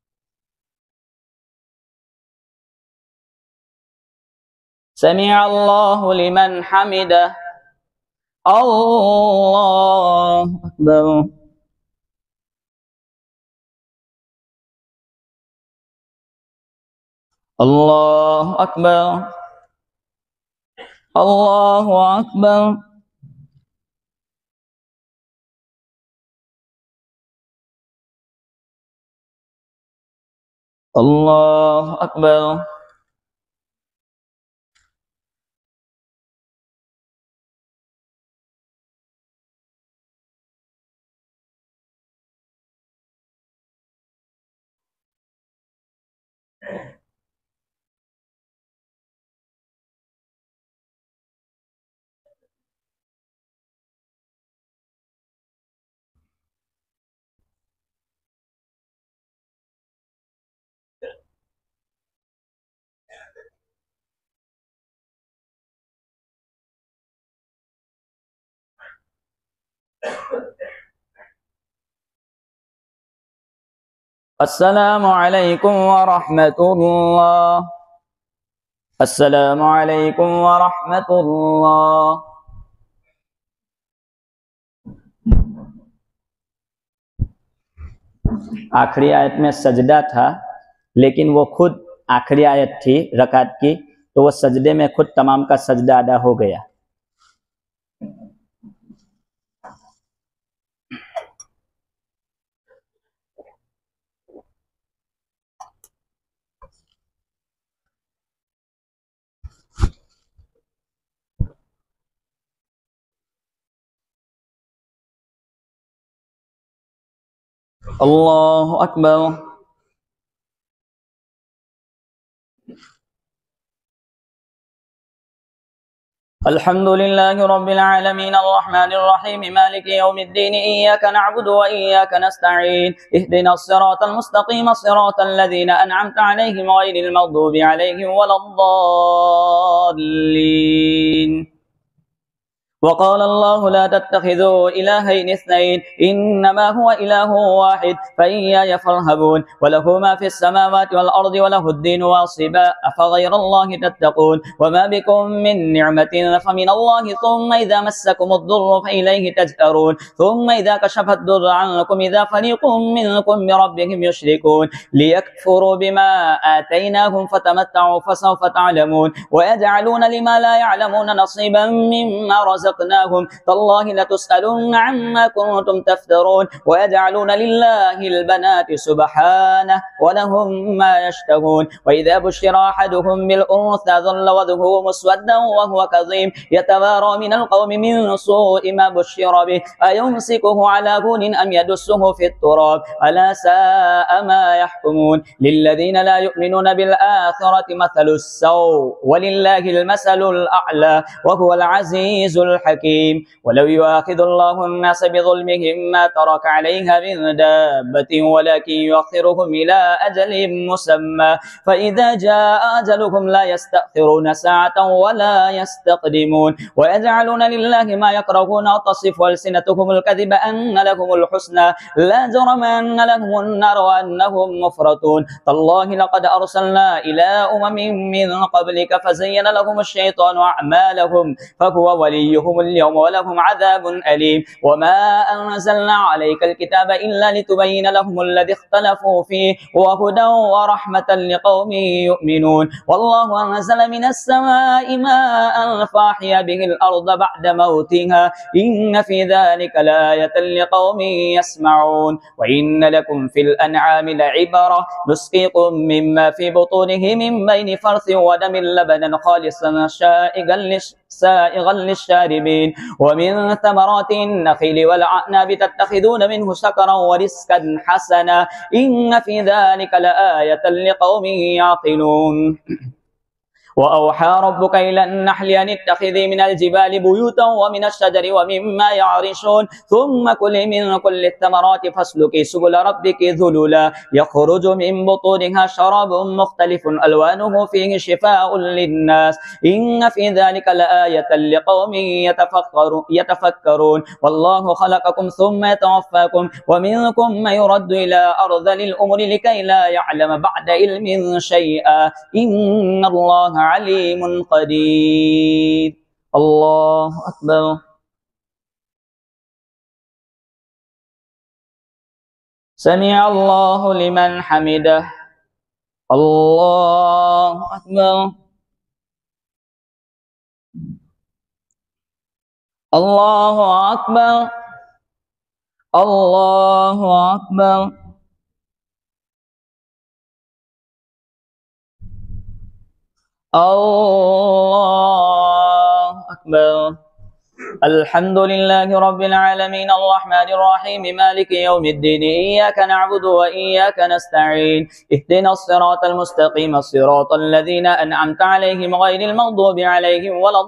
سمع الله لمن حمده. الله أكبر. الله أكبر. الله أكبر. الله أكبر. السلام عليكم ورحمة الله. السلام عليكم ورحمة الله. आखिरी आयत में सजदा था लेकिन वो खुद आखिरी आयत थी रकात की तो वो सजदे में खुद तमाम का सजदा अदा हो गया। الله أكبر. الحمد لله رب العالمين الرحمن الرحيم مالك يوم الدين إياك نعبد وإياك نستعين اهدنا الصراط المستقيم صراط الذين أنعمت عليهم غير المغضوب عليهم ولا الضالين. وقال الله لا تتخذوا إلهين اثنين إنما هو إله واحد فإياي فارهبون وله ما في السماوات والأرض وله الدين واصبا أفغير الله تتقون وما بكم من نعمة فمن الله ثم إذا مسكم الضر فإليه تجأرون ثم إذا كشف الضر عنكم إذا فريق منكم بربهم يشركون ليكفروا بما آتيناهم فتمتعوا فسوف تعلمون ويجعلون لما لا يعلمون نصيبا مما رزقناهم تالله لتسألن عما كنتم تفترون ويجعلون لله البنات سبحانه ولهم ما يشتهون وإذا بشر أحدهم بالأنثى ظل وجهه مسودا وهو كظيم يتوارى من القوم من سوء ما بشر به أيمسكه على هون أم يدسه في التراب ألا ساء ما يحكمون للذين لا يؤمنون بالآخرة مثل السوء ولله المثل الأعلى وهو العزيز الحكيم ولو يؤاخذ الله الناس بظلمهم ما ترك عليها من دابة ولكن يؤخرهم إلى أجل مسمى فإذا جاء أجلهم لا يستأخرون ساعة ولا يستقدمون ويجعلون لله ما يكرهون وتصف ألسنتهم الكذب أن لهم الحسنى لا جرم أن لهم النار وأنهم مفرطون تالله لقد أرسلنا إلى أمم من قبلك فزين لهم الشيطان أعمالهم فهو وليهم اليوم ولهم عذاب أليم وما أنزلنا عليك الكتاب إلا لتبين لهم الذي اختلفوا فيه وهدى ورحمة لقوم يؤمنون والله أنزل من السماء ماء فأحيا به الأرض بعد موتها إن في ذلك لآية لقوم يسمعون وإن لكم في الأنعام لعبرة نسقيكم مما في بطونه من بين فرث ودم لبنا خالصا سائغا للشاربين ومن ثمرات النخيل والأعناب تتخذون منه سكرا ورزقا حسنا إن في ذلك لآية لقوم يعقلون وأوحى ربك إلى النحل أن اتخذي من الجبال بيوتا ومن الشجر ومما يعرشون ثم كلي من كل الثمرات فاسلكي سبل ربك ذللا يخرج من بطونها شراب مختلف ألوانه فيه شفاء للناس إن في ذلك لآية لقوم يتفكرون والله خلقكم ثم يتوفاكم ومنكم من يرد إلى أرذل الأمور لكي لا يعلم بعد علم شيئا إن الله عليم قدير الله أكبر سمع الله لمن حمده الله أكبر الله أكبر الله أكبر الله أكبر الحمد لله رب العالمين الرحمن الرحيم مالك يوم الدين إياك نعبد وإياك نستعين اهدنا الصراط المستقيم صراط الذين أنعمت عليهم غير المغضوب عليهم ولا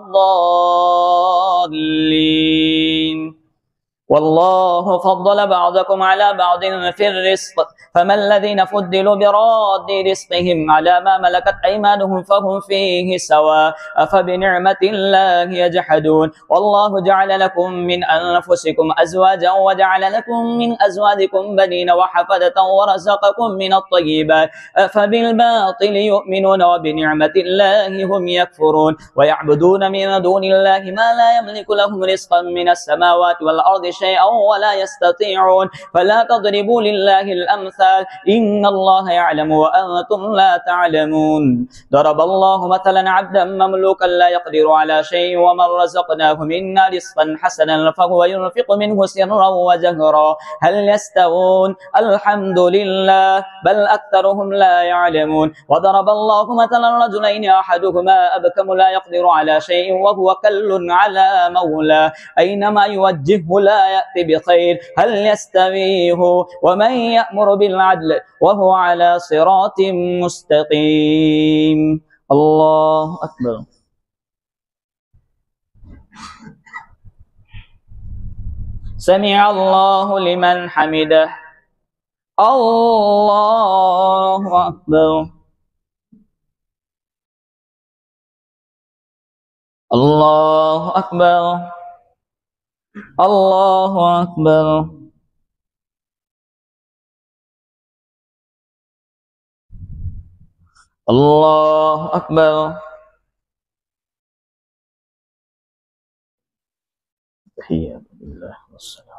الضالين والله فضل بعضكم على بعض في الرزق فما الذين فضلوا براد رزقهم على ما ملكت أيمانهم فهم فيه سواء أفبنعمة الله يجحدون والله جعل لكم من أنفسكم أزواجا وجعل لكم من أزواجكم بنين وحفدة ورزقكم من الطيبات أفبالباطل يؤمنون وبنعمة الله هم يكفرون ويعبدون من دون الله ما لا يملك لهم رزقا من السماوات والأرض شيئا ولا يستطيعون فلا تضربوا لله الأمثال إن الله يعلم وأنتم لا تعلمون ضرب الله مثلا عبدا مملوكا لا يقدر على شيء ومن رزقناه منا رزقا حسنا فهو ينفق منه سرا وجهرا هل يستوون الحمد لله بل أكثرهم لا يعلمون وضرب الله مثلا رجلين أحدهما أبكم لا يقدر على شيء وهو كل على مولاه أينما يوجهه لا يأت بخير هل يستوي هو ومن يأمر بالعدل وهو على صراط مستقيم. الله أكبر. سمع الله لمن حمده. الله أكبر. الله أكبر. الله أكبر. الله أكبر. تحية لله والسلام.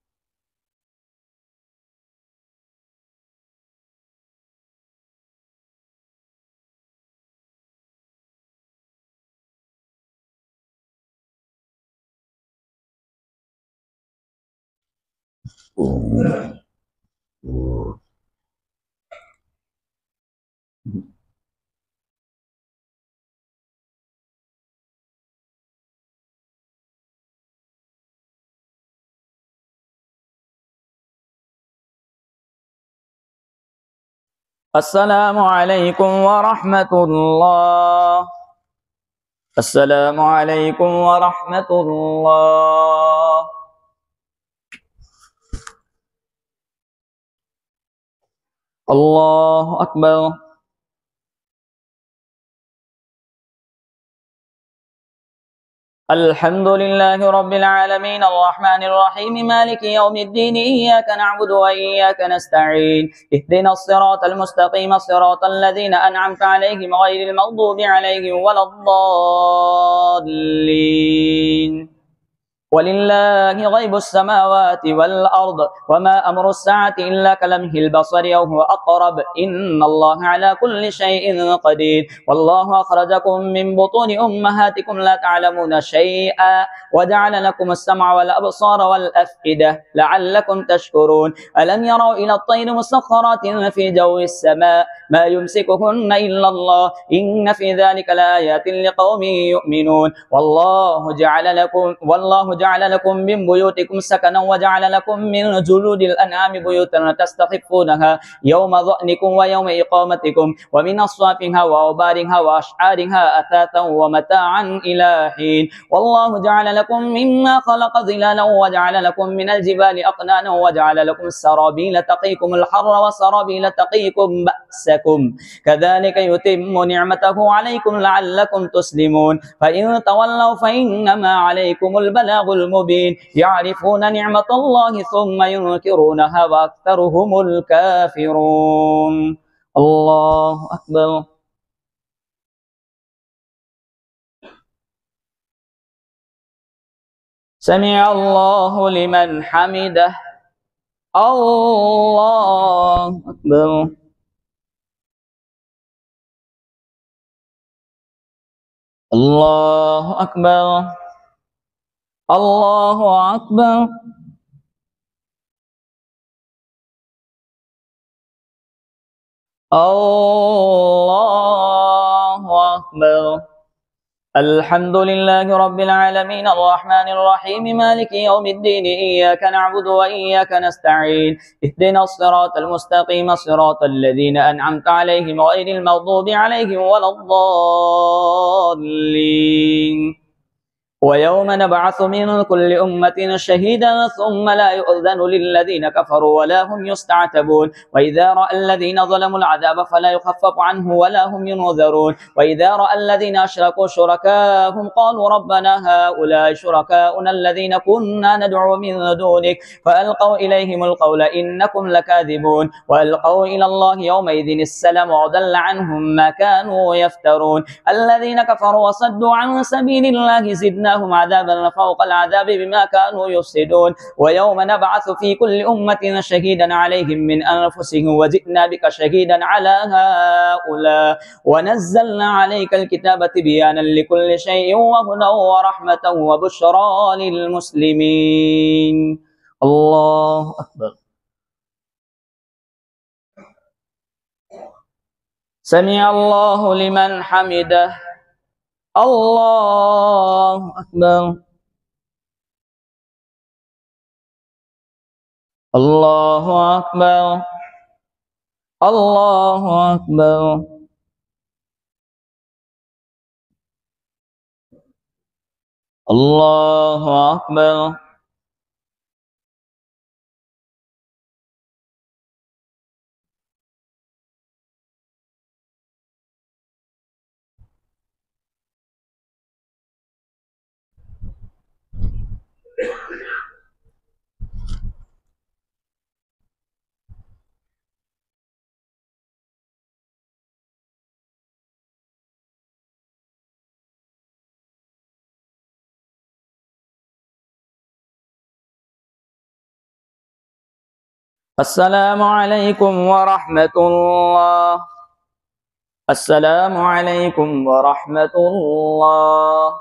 السلام عليكم ورحمة الله. السلام عليكم ورحمة الله. الله أكبر. الحمد لله رب العالمين الرحمن الرحيم مالك يوم الدين إياك نعبد وإياك نستعين اهدنا الصراط المستقيم صراط الذين أنعمت عليهم غير المغضوب عليهم ولا الضالين. ولله غيب السماوات والأرض وما أمر الساعة إلا كلمح البصر أو هو أقرب إن الله على كل شيء قدير. والله أخرجكم من بطون أمهاتكم لا تعلمون شيئا وجعل لكم السمع والأبصار والأفئدة لعلكم تشكرون. ألم يروا إلى الطير مسخرات في جو السماء ما يمسكهن إلا الله إن في ذلك لآيات لقوم يؤمنون. والله جعل لكم من بيوتكم سكنا وجعل لكم من جلود الأنعام بيوتا تستخفونها يوم ظعنكم ويوم إقامتكم ومن أصوافها وأوبارها وأشعارها أثاثا ومتاعا إلى حين. والله جعل لكم مما خلق ظلالا وجعل لكم من الجبال أقنانا وجعل لكم السرابيل تقيكم الحر وسرابيل تقيكم بأسكم كذلك يتم نعمته عليكم لعلكم تسلمون. فإن تولوا فإنما عليكم البلاغ المبين يعرفون نعمة الله ثم ينكرونها وأكثرهم الكافرون. الله أكبر. سمع الله لمن حمده. الله أكبر. الله أكبر. الله أكبر. الله أكبر. الحمد لله رب العالمين الرحمن الرحيم مالك يوم الدين إياك نعبد وإياك نستعين اهدنا الصراط المستقيم صراط الذين أنعمت عليهم غير المغضوب عليهم ولا الضالين. ويوم نبعث من كل أمة شهيدا ثم لا يؤذن للذين كفروا ولا هم يستعتبون. وإذا رأى الذين ظلموا العذاب فلا يخفف عنه ولا هم ينذرون. وإذا رأى الذين أشركوا شركاءهم قالوا ربنا هؤلاء شركاؤنا الذين كنا ندعو من دونك فألقوا إليهم القول إنكم لكاذبون. وألقوا إلى الله يومئذ السلام وضل عنهم ما كانوا يفترون. الذين كفروا وصدوا عن سبيل الله زدناهم عذابا فوق العذاب بما كانوا يفسدون. ويوم نبعث في كل أمة شهيدا عليهم من أنفسهم وجئنا بك شهيدا على هؤلاء ونزلنا عليك الكتاب تبيانا لكل شيء وهدى ورحمة وبشرى للمسلمين. الله أكبر. سمع الله لمن حمده. الله أكبر. اللہ اکبر اللہ اکبر اللہ اکبر السلام علیکم ورحمۃ اللہ السلام علیکم ورحمۃ اللہ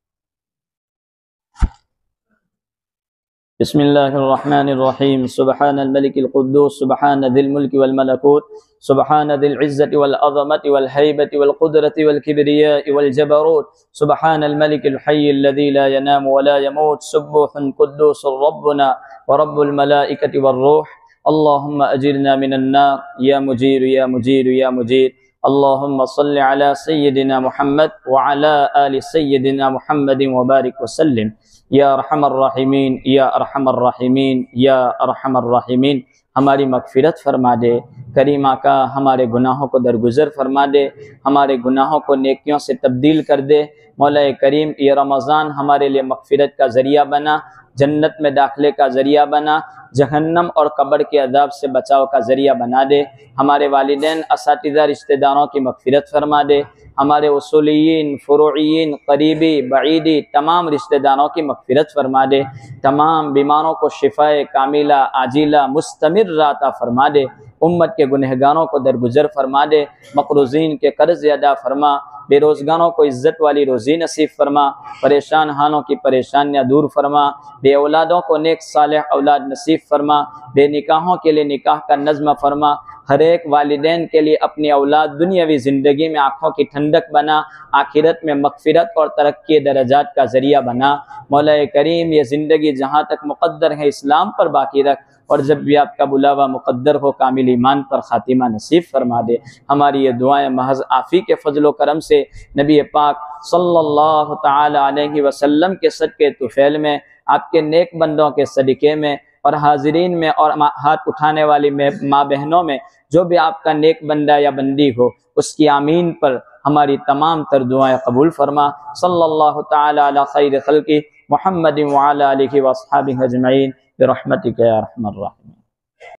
بسم اللہ الرحمن الرحیم سبحان الملک القدوس سبحان ذی الملک والملکوت سبحان ذی العزة والعظمة والہیبة والقدرة والکبریاء والجبروت سبحان الملک الحی الذی لا ینام ولا يموت سبوح قدوس ربنا ورب الملائکة والروح اللہم اجرنا من النار یا مجیر یا مجیر یا مجیر اللہم صل علی سیدنا محمد وعلی آل سیدنا محمد وبارک وسلم یا ارحم الراحمین یا ارحم الراحمین یا ارحم الراحمین ہماری مغفرت فرما دے کریم آقا ہمارے گناہوں کو درگزر فرما دے ہمارے گناہوں کو نیکیوں سے تبدیل کر دے مولا کریم یہ رمضان ہمارے لیے مغفرت کا ذریعہ بنا جنت میں داخلے کا ذریعہ بنا جہنم اور قبر کے عذاب سے بچاؤ کا ذریعہ بنا دے ہمارے والدین اساتذہ رشتہ داروں کی مغفرت فرما دے ہمارے اصولیین فروعیین قریبی بعیدی تمام رشتہ داروں کی مغفرت فرما دے تمام بیماروں کو شفاء کاملہ عاجلہ مستمر عطا فرما دے امت کے گنہگاروں کو درگزر فرما دے مقروضین کے قرض ادا فرما بے روزگاروں کو عزت والی روزی نصیب فرما پریشان ہانوں کی پریشانیاں دور فرما بے اولادوں کو نیک صالح اولاد نصیب فرما بے نکاحوں کے لیے نکاح کا نظم فرما ہر ایک والدین کے لیے اپنی اولاد دنیاوی زندگی میں آنکھوں کی ٹھنڈک بنا آخرت میں مغفرت اور ترقی درجات کا ذریعہ بنا مولا کریم یہ زندگی جہاں تک مقدر ہے اسلام پر باقی رکھ اور جب بھی آپ کا بلاوا مقدر ہو کامل ایمان پر خاتمہ نصیب فرما دے ہماری یہ دعائیں محض آفی کے فضل و کرم سے نبی پاک صلی اللہ تعالی علیہ وسلم کے صدقے طفیل میں آپ کے نیک بندوں کے صدقے میں اور حاضرین میں اور ہاتھ اٹھانے والی ماں بہنوں میں جو بھی آپ کا نیک بندہ یا بندی ہو اس کی آمین پر ہماری تمام تر دعائیں قبول فرما صلی اللہ تعالی علی خیر خلقی محمد وعلی آلہ واصحابہ اجمعین برحمتک یا ارحم الراحمین